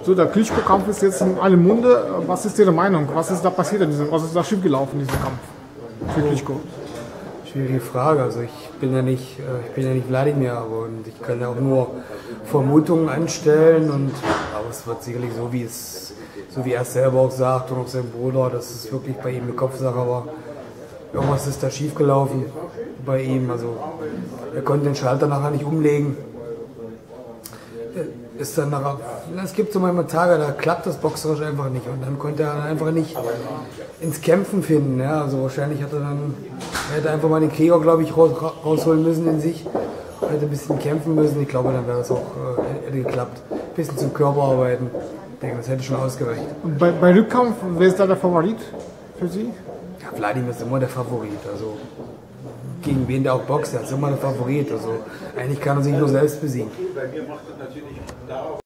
So, der Klitschko-Kampf ist jetzt in allem Munde. Was ist Ihre Meinung? Was ist da passiert was ist da schiefgelaufen in diesem Kampf für Klitschko? Schwierige Frage. Also ich bin ja nicht Wladimir, und ich kann ja auch nur Vermutungen anstellen, aber es wird sicherlich so wie er es selber auch sagt und auch sein Bruder, dass es wirklich bei ihm eine Kopfsache war. Irgendwas ist da schiefgelaufen bei ihm. Also er konnte den Schalter nachher nicht umlegen. Es gibt so manchmal Tage, da klappt das boxerisch einfach nicht, und dann konnte er einfach nicht ins Kämpfen finden. Ja, also wahrscheinlich er hätte einfach mal den Krieger, glaube ich, rausholen müssen in sich, hätte ein bisschen kämpfen müssen. Ich glaube, dann wäre es auch hätte geklappt. Ein bisschen zum Körper arbeiten. Ich denke, das hätte schon ausgereicht. Und bei Rückkampf, wer ist da der Favorit für Sie? Ja, Wladimir ist immer der Favorit. Also gegen wen der auch boxt, der ist immer der Favorit. Also eigentlich kann er sich nur selbst besiegen.